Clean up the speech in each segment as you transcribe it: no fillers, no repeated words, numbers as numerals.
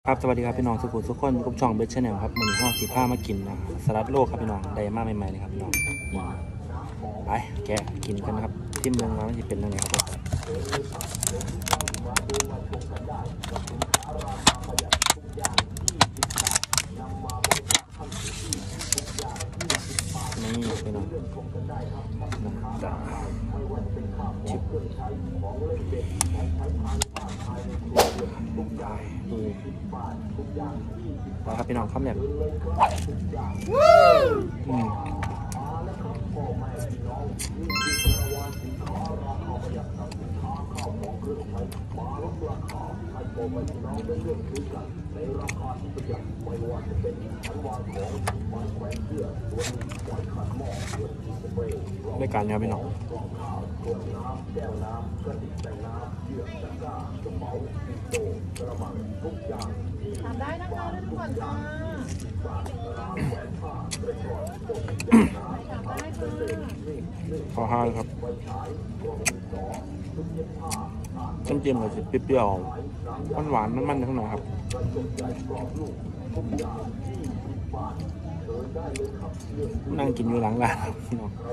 ครับสวัสดีครับพี่น้องสุขุมทุกคนกับช่องเบสชาแนลครับมือห้องสีผ้ามากินนะสลัดโลกครับพี่น้องไดมาใหม่ๆเลยครับพี่น้องนี่ไปแกะกินกันนะครับที่เมืองมามันจะเป็นยังไงครับนี่พี่น้องจะชิบครับพี่น้องครับเนี่ยด้วยกันเนี่ยพี่น้องทำได้นะคะทุกคนค่ะขอห้าครับน้ำจิ้มเลยสิเปรี้ยวๆหวานๆมันๆข้างในครับนั่งกินอยู่หลังร้านครับพี่น้อง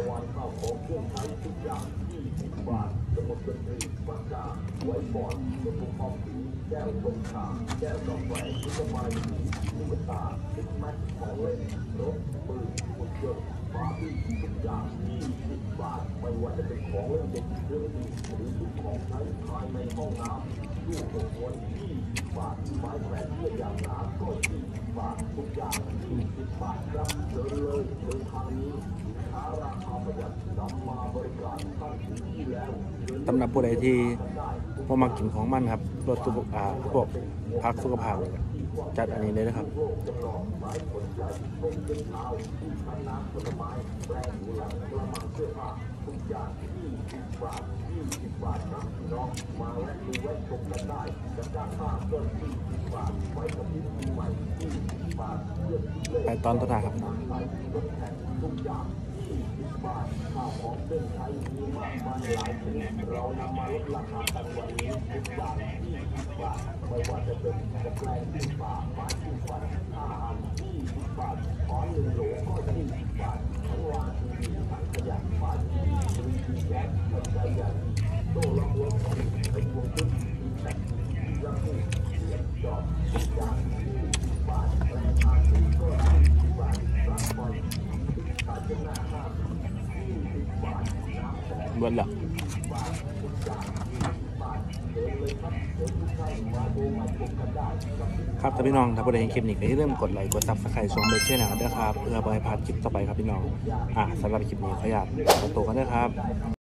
สำหรับผู้ใดที่พอมากินของมันครับลดสุขภาพพวกพักสุขภาพจัดอันนี้เลยนะครับไปตอนต้นทางครับเบิดแล้วครับถ้าพี่น้องถ้าผู้ใดเห็นคลิปนี้ก็อย่าลืมกดไลค์กดซับสไครต์ช่องเบสชาแนลด้วยครับเพื่อบ่ให้พลาดคลิปต่อไปครับพี่น้องสำหรับคลิปนี้ขออนุญาตขอตัวกันด้วยครับ